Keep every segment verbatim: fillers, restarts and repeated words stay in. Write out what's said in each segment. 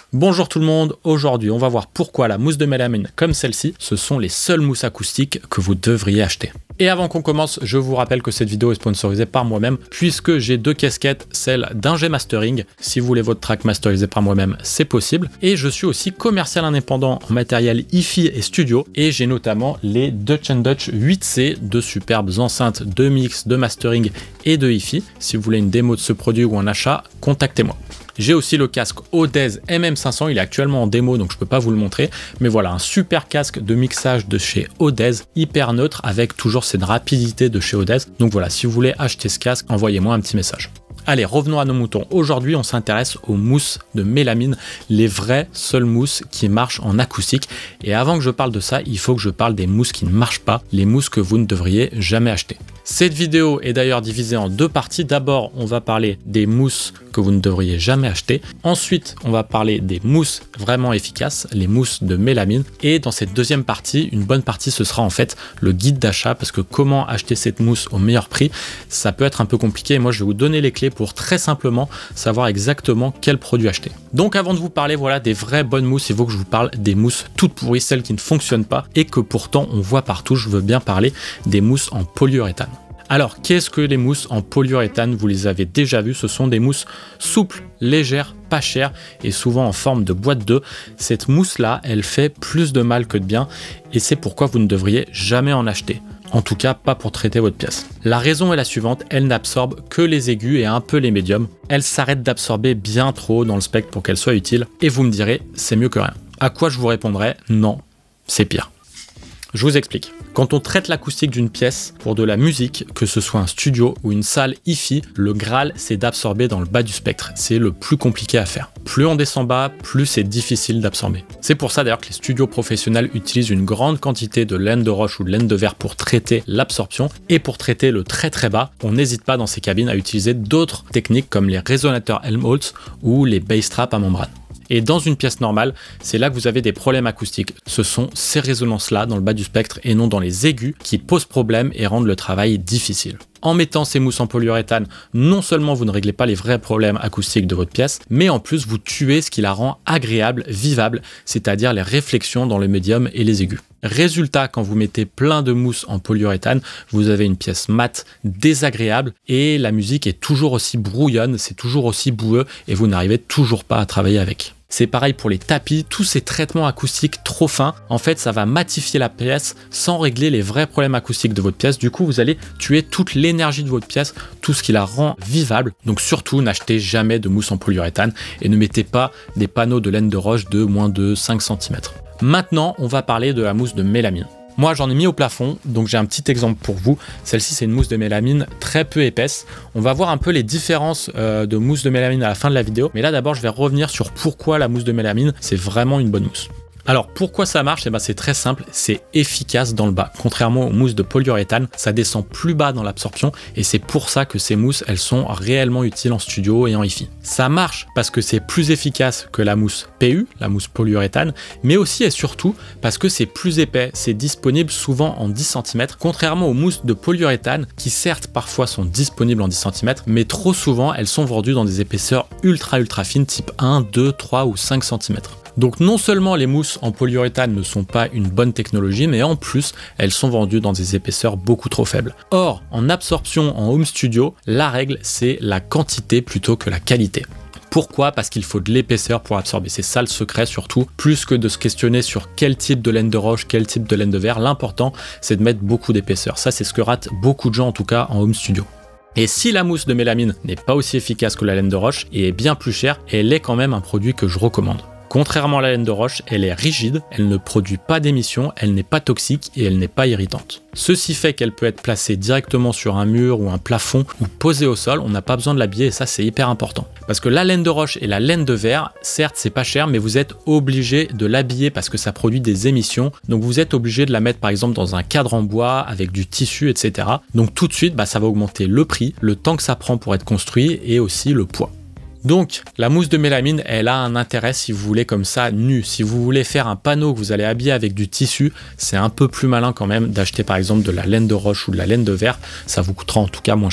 Bonjour tout le monde, aujourd'hui on va voir pourquoi la mousse de mélamine comme celle-ci, ce sont les seules mousses acoustiques que vous devriez acheter. Et avant qu'on commence, je vous rappelle que cette vidéo est sponsorisée par moi-même puisque j'ai deux casquettes, celle d'ingé mastering. Si vous voulez votre track masterisé par moi-même, c'est possible. Et je suis aussi commercial indépendant en matériel hi-fi et studio et j'ai notamment les Dutch and Dutch huit C, de superbes enceintes de mix, de mastering et de hi-fi. Si vous voulez une démo de ce produit ou un achat, contactez-moi. J'ai aussi le casque Audeze M M cinq cents, il est actuellement en démo donc je peux pas vous le montrer, mais voilà, un super casque de mixage de chez Audeze, hyper neutre avec toujours cette rapidité de chez Audeze. Donc voilà, si vous voulez acheter ce casque, envoyez-moi un petit message. Allez, revenons à nos moutons. Aujourd'hui, on s'intéresse aux mousses de mélamine, les vraies seules mousses qui marchent en acoustique. Et avant que je parle de ça, il faut que je parle des mousses qui ne marchent pas, les mousses que vous ne devriez jamais acheter. Cette vidéo est d'ailleurs divisée en deux parties. D'abord, on va parler des mousses que vous ne devriez jamais acheter. Ensuite, on va parler des mousses vraiment efficaces, les mousses de mélamine. Et dans cette deuxième partie, une bonne partie, ce sera en fait le guide d'achat, parce que comment acheter cette mousse au meilleur prix, ça peut être un peu compliqué. Et moi, je vais vous donner les clés pour très simplement savoir exactement quel produit acheter. Donc avant de vous parler voilà, des vraies bonnes mousses, il faut que je vous parle des mousses toutes pourries, celles qui ne fonctionnent pas et que pourtant on voit partout. Je veux bien parler des mousses en polyuréthane. Alors, qu'est-ce que les mousses en polyuréthane? Vous les avez déjà vues, ce sont des mousses souples, légères, pas chères et souvent en forme de boîte d'œufs. Cette mousse-là, elle fait plus de mal que de bien et c'est pourquoi vous ne devriez jamais en acheter. En tout cas, pas pour traiter votre pièce. La raison est la suivante, elle n'absorbe que les aigus et un peu les médiums. Elle s'arrête d'absorber bien trop dans le spectre pour qu'elle soit utile. Et vous me direz, c'est mieux que rien. À quoi je vous répondrai, non, c'est pire. Je vous explique. Quand on traite l'acoustique d'une pièce pour de la musique, que ce soit un studio ou une salle hi-fi, le Graal, c'est d'absorber dans le bas du spectre. C'est le plus compliqué à faire. Plus on descend bas, plus c'est difficile d'absorber. C'est pour ça d'ailleurs que les studios professionnels utilisent une grande quantité de laine de roche ou de laine de verre pour traiter l'absorption. Et pour traiter le très très bas, on n'hésite pas dans ces cabines à utiliser d'autres techniques comme les résonateurs Helmholtz ou les bass traps à membrane. Et dans une pièce normale, c'est là que vous avez des problèmes acoustiques. Ce sont ces résonances-là dans le bas du spectre et non dans les aigus qui posent problème et rendent le travail difficile. En mettant ces mousses en polyuréthane, non seulement vous ne réglez pas les vrais problèmes acoustiques de votre pièce, mais en plus vous tuez ce qui la rend agréable, vivable, c'est-à-dire les réflexions dans le médium et les aigus. Résultat, quand vous mettez plein de mousse en polyuréthane, vous avez une pièce mate, désagréable et la musique est toujours aussi brouillonne, c'est toujours aussi boueux et vous n'arrivez toujours pas à travailler avec. C'est pareil pour les tapis, tous ces traitements acoustiques trop fins, en fait ça va matifier la pièce sans régler les vrais problèmes acoustiques de votre pièce. Du coup vous allez tuer toute l'énergie de votre pièce, tout ce qui la rend vivable. Donc surtout n'achetez jamais de mousse en polyuréthane et ne mettez pas des panneaux de laine de roche de moins de cinq centimètres. Maintenant on va parler de la mousse de mélamine. Moi j'en ai mis au plafond, donc j'ai un petit exemple pour vous. Celle-ci c'est une mousse de mélamine très peu épaisse. On va voir un peu les différences euh, de mousse de mélamine à la fin de la vidéo. Mais là d'abord je vais revenir sur pourquoi la mousse de mélamine c'est vraiment une bonne mousse. Alors pourquoi ça marche? Eh ben, c'est très simple, c'est efficace dans le bas. Contrairement aux mousses de polyuréthane, ça descend plus bas dans l'absorption et c'est pour ça que ces mousses elles sont réellement utiles en studio et en hi-fi. Ça marche parce que c'est plus efficace que la mousse P U, la mousse polyuréthane, mais aussi et surtout parce que c'est plus épais, c'est disponible souvent en dix centimètres, contrairement aux mousses de polyuréthane qui certes parfois sont disponibles en dix centimètres, mais trop souvent elles sont vendues dans des épaisseurs ultra ultra fines type un, deux, trois ou cinq centimètres. Donc non seulement les mousses en polyuréthane ne sont pas une bonne technologie, mais en plus elles sont vendues dans des épaisseurs beaucoup trop faibles. Or, en absorption en home studio, la règle c'est la quantité plutôt que la qualité. Pourquoi? Parce qu'il faut de l'épaisseur pour absorber. C'est ça le secret surtout, plus que de se questionner sur quel type de laine de roche, quel type de laine de verre. L'important c'est de mettre beaucoup d'épaisseur. Ça c'est ce que ratent beaucoup de gens en tout cas en home studio. Et si la mousse de mélamine n'est pas aussi efficace que la laine de roche et est bien plus chère, elle est quand même un produit que je recommande. Contrairement à la laine de roche, elle est rigide, elle ne produit pas d'émissions, elle n'est pas toxique et elle n'est pas irritante. Ceci fait qu'elle peut être placée directement sur un mur ou un plafond ou posée au sol, on n'a pas besoin de l'habiller et ça c'est hyper important. Parce que la laine de roche et la laine de verre, certes c'est pas cher mais vous êtes obligé de l'habiller parce que ça produit des émissions. Donc vous êtes obligé de la mettre par exemple dans un cadre en bois avec du tissu et cetera. Donc tout de suite bah, ça va augmenter le prix, le temps que ça prend pour être construit et aussi le poids. Donc la mousse de mélamine, elle a un intérêt si vous voulez comme ça nu. Si vous voulez faire un panneau que vous allez habiller avec du tissu, c'est un peu plus malin quand même d'acheter par exemple de la laine de roche ou de la laine de verre, ça vous coûtera en tout cas moins cher.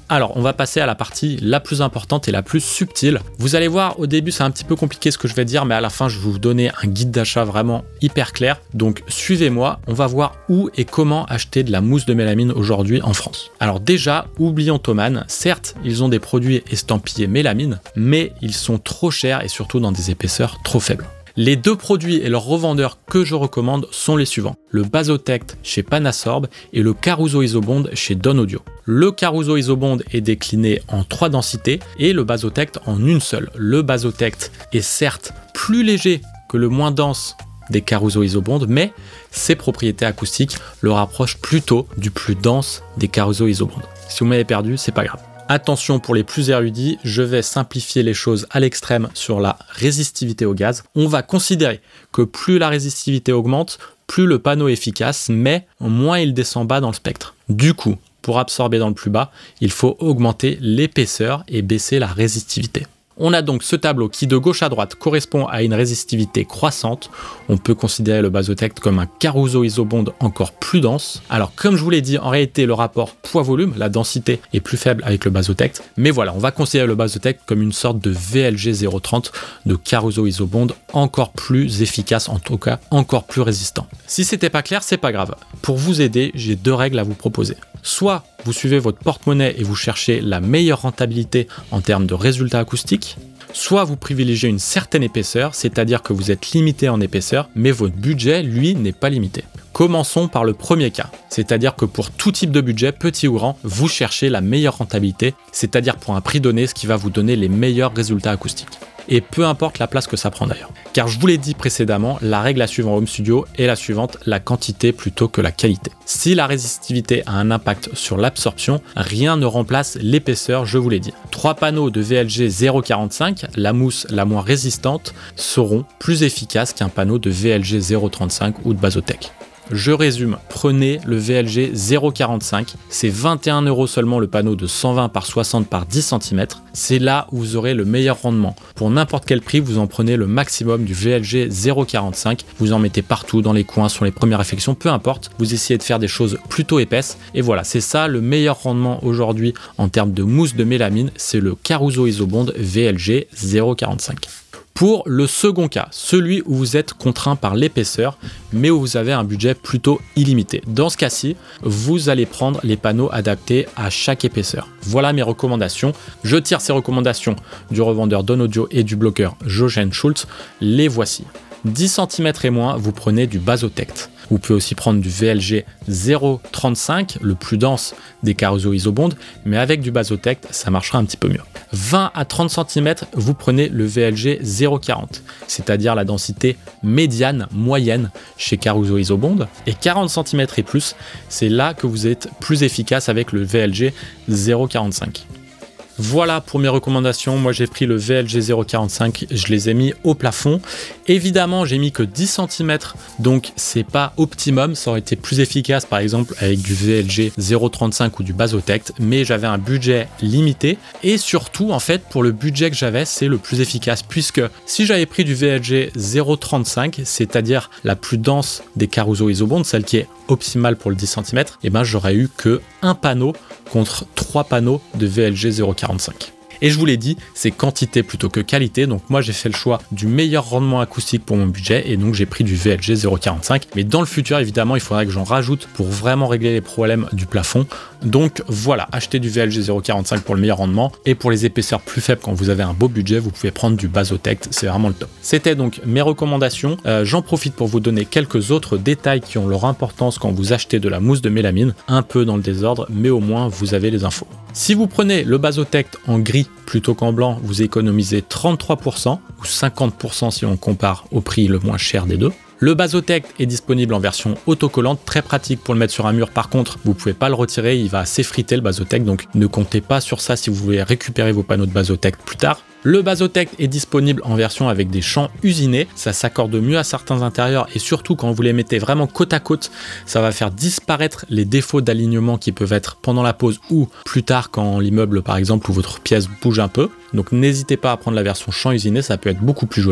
Alors, on va passer à la partie la plus importante et la plus subtile. Vous allez voir, au début, c'est un petit peu compliqué ce que je vais dire, mais à la fin, je vais vous donner un guide d'achat vraiment hyper clair. Donc, suivez-moi, on va voir où et comment acheter de la mousse de mélamine aujourd'hui en France. Alors déjà, oublions Thomann. Certes, ils ont des produits estampillés mélamine, mais ils sont trop chers et surtout dans des épaisseurs trop faibles. Les deux produits et leurs revendeurs que je recommande sont les suivants. Le Basotect chez Panasorb et le Caruso Isobond chez Don Audio. Le Caruso Isobond est décliné en trois densités et le Basotect en une seule. Le Basotect est certes plus léger que le moins dense des Caruso Isobond, mais ses propriétés acoustiques le rapprochent plutôt du plus dense des Caruso Isobond. Si vous m'avez perdu, c'est pas grave. Attention pour les plus érudits, je vais simplifier les choses à l'extrême sur la résistivité au gaz. On va considérer que plus la résistivité augmente, plus le panneau est efficace, mais moins il descend bas dans le spectre. Du coup, pour absorber dans le plus bas, il faut augmenter l'épaisseur et baisser la résistivité. On a donc ce tableau qui de gauche à droite correspond à une résistivité croissante. On peut considérer le Basotect comme un Caruso Isobond encore plus dense. Alors comme je vous l'ai dit, en réalité le rapport poids-volume, la densité est plus faible avec le Basotect. Mais voilà, on va considérer le Basotect comme une sorte de V L G zéro trente de Caruso Isobond encore plus efficace, en tout cas encore plus résistant. Si c'était pas clair, c'est pas grave. Pour vous aider, j'ai deux règles à vous proposer. Soit vous suivez votre porte-monnaie et vous cherchez la meilleure rentabilité en termes de résultats acoustiques, soit vous privilégiez une certaine épaisseur, c'est-à-dire que vous êtes limité en épaisseur, mais votre budget, lui, n'est pas limité. Commençons par le premier cas, c'est-à-dire que pour tout type de budget, petit ou grand, vous cherchez la meilleure rentabilité, c'est-à-dire pour un prix donné, ce qui va vous donner les meilleurs résultats acoustiques. Et peu importe la place que ça prend d'ailleurs. Car je vous l'ai dit précédemment, la règle à suivre en home studio est la suivante, la quantité plutôt que la qualité. Si la résistivité a un impact sur l'absorption, rien ne remplace l'épaisseur, je vous l'ai dit. Trois panneaux de V L G zéro virgule quarante-cinq, la mousse la moins résistante, seront plus efficaces qu'un panneau de V L G zéro virgule trente-cinq ou de Basotect. Je résume, prenez le V L G zéro virgule quarante-cinq, c'est vingt et un euros seulement le panneau de cent vingt par soixante par dix centimètres, c'est là où vous aurez le meilleur rendement. Pour n'importe quel prix, vous en prenez le maximum du V L G zéro virgule quarante-cinq, vous en mettez partout, dans les coins, sur les premières réflexions, peu importe, vous essayez de faire des choses plutôt épaisses, et voilà, c'est ça le meilleur rendement aujourd'hui en termes de mousse de mélamine, c'est le Caruso Isobond V L G zéro virgule quarante-cinq. Pour le second cas, celui où vous êtes contraint par l'épaisseur, mais où vous avez un budget plutôt illimité. Dans ce cas-ci, vous allez prendre les panneaux adaptés à chaque épaisseur. Voilà mes recommandations. Je tire ces recommandations du revendeur Don Audio et du bloqueur Jochen Schultz. Les voici. dix centimètres et moins, vous prenez du Basotect. Vous pouvez aussi prendre du V L G zéro virgule trente-cinq, le plus dense des Caruso Isobond, mais avec du Basotect, ça marchera un petit peu mieux. vingt à trente centimètres, vous prenez le V L G zéro virgule quarante, c'est-à-dire la densité médiane, moyenne chez Caruso Isobond. Et quarante centimètres et plus, c'est là que vous êtes plus efficace avec le V L G zéro virgule quarante-cinq. Voilà pour mes recommandations. Moi, j'ai pris le V L G zéro virgule quarante-cinq, je les ai mis au plafond. Évidemment, j'ai mis que dix centimètres, donc c'est pas optimum. Ça aurait été plus efficace, par exemple, avec du V L G zéro virgule trente-cinq ou du Basotect, mais j'avais un budget limité. Et surtout, en fait, pour le budget que j'avais, c'est le plus efficace, puisque si j'avais pris du V L G zéro virgule trente-cinq, c'est-à-dire la plus dense des Caruso Isobond, celle qui est optimale pour le dix centimètres, et ben j'aurais eu que un panneau contre trois panneaux de V L G zéro virgule quarante-cinq. Et je vous l'ai dit, c'est quantité plutôt que qualité, donc moi j'ai fait le choix du meilleur rendement acoustique pour mon budget, et donc j'ai pris du V L G zéro virgule quarante-cinq. Mais dans le futur, évidemment, il faudrait que j'en rajoute pour vraiment régler les problèmes du plafond. Donc voilà, achetez du V L G zéro virgule quarante-cinq pour le meilleur rendement, et pour les épaisseurs plus faibles, quand vous avez un beau budget, vous pouvez prendre du Basotect, c'est vraiment le top. C'était donc mes recommandations. Euh, j'en profite pour vous donner quelques autres détails qui ont leur importance quand vous achetez de la mousse de mélamine, un peu dans le désordre, mais au moins vous avez les infos. Si vous prenez le Basotect en gris plutôt qu'en blanc, vous économisez trente-trois pour cent ou cinquante pour cent si on compare au prix le moins cher des deux. Le Basotect est disponible en version autocollante, très pratique pour le mettre sur un mur. Par contre, vous pouvez pas le retirer, il va s'effriter le Basotect, donc ne comptez pas sur ça si vous voulez récupérer vos panneaux de Basotect plus tard. Le Basotect est disponible en version avec des champs usinés, ça s'accorde mieux à certains intérieurs et surtout quand vous les mettez vraiment côte à côte, ça va faire disparaître les défauts d'alignement qui peuvent être pendant la pose ou plus tard quand l'immeuble par exemple ou votre pièce bouge un peu. Donc n'hésitez pas à prendre la version champ usiné, ça peut être beaucoup plus joli.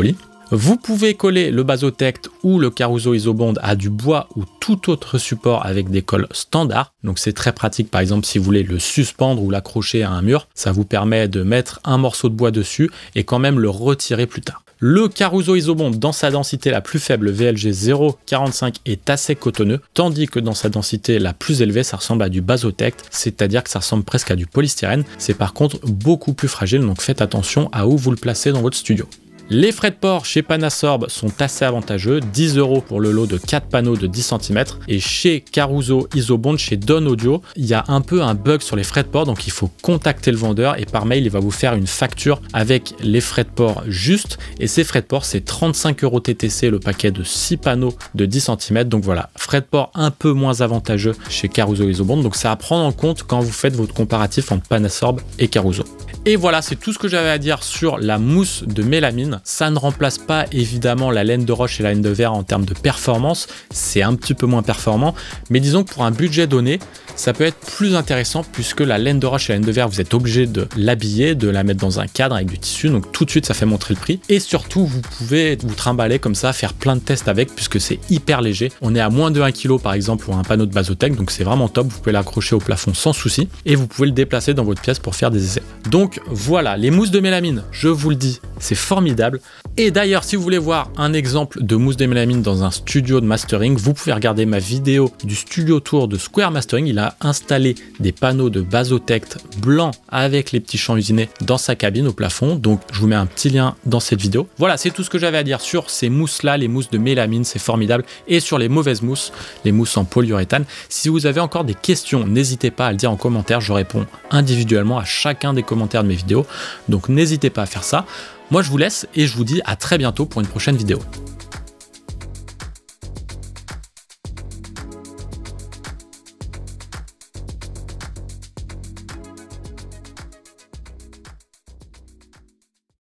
Vous pouvez coller le Basotect ou le Caruso Isobond à du bois ou tout autre support avec des colles standards. Donc c'est très pratique, par exemple si vous voulez le suspendre ou l'accrocher à un mur, ça vous permet de mettre un morceau de bois dessus et quand même le retirer plus tard. Le Caruso Isobond dans sa densité la plus faible, V L G zéro virgule quarante-cinq, est assez cotonneux, tandis que dans sa densité la plus élevée, ça ressemble à du Basotect, c'est-à-dire que ça ressemble presque à du polystyrène. C'est par contre beaucoup plus fragile, donc faites attention à où vous le placez dans votre studio. Les frais de port chez Panasorb sont assez avantageux, dix euros pour le lot de quatre panneaux de dix centimètres. Et chez Caruso Isobond, chez Don Audio, il y a un peu un bug sur les frais de port, donc il faut contacter le vendeur et par mail, il va vous faire une facture avec les frais de port justes. Et ces frais de port, c'est trente-cinq euros T T C le paquet de six panneaux de dix centimètres. Donc voilà, frais de port un peu moins avantageux chez Caruso Isobond. Donc c'est à prendre en compte quand vous faites votre comparatif entre Panasorb et Caruso. Et voilà, c'est tout ce que j'avais à dire sur la mousse de mélamine. Ça ne remplace pas évidemment la laine de roche et la laine de verre en termes de performance, c'est un petit peu moins performant, mais disons que pour un budget donné, ça peut être plus intéressant puisque la laine de roche et la laine de verre, vous êtes obligé de l'habiller, de la mettre dans un cadre avec du tissu, donc tout de suite ça fait montrer le prix. Et surtout, vous pouvez vous trimballer comme ça, faire plein de tests avec puisque c'est hyper léger. On est à moins de un kilo par exemple pour un panneau de Basotect, donc c'est vraiment top, vous pouvez l'accrocher au plafond sans souci et vous pouvez le déplacer dans votre pièce pour faire des essais. Donc voilà, les mousses de mélamine, je vous le dis, c'est formidable. Et d'ailleurs, si vous voulez voir un exemple de mousse de mélamine dans un studio de mastering, vous pouvez regarder ma vidéo du studio tour de Square Mastering. Il a installé des panneaux de Basotect blancs avec les petits champs usinés dans sa cabine au plafond. Donc, je vous mets un petit lien dans cette vidéo. Voilà, c'est tout ce que j'avais à dire sur ces mousses-là, les mousses de mélamine, c'est formidable. Et sur les mauvaises mousses, les mousses en polyuréthane. Si vous avez encore des questions, n'hésitez pas à le dire en commentaire. Je réponds individuellement à chacun des commentaires de mes vidéos. Donc, n'hésitez pas à faire ça. Moi, je vous laisse et je vous dis à très bientôt pour une prochaine vidéo.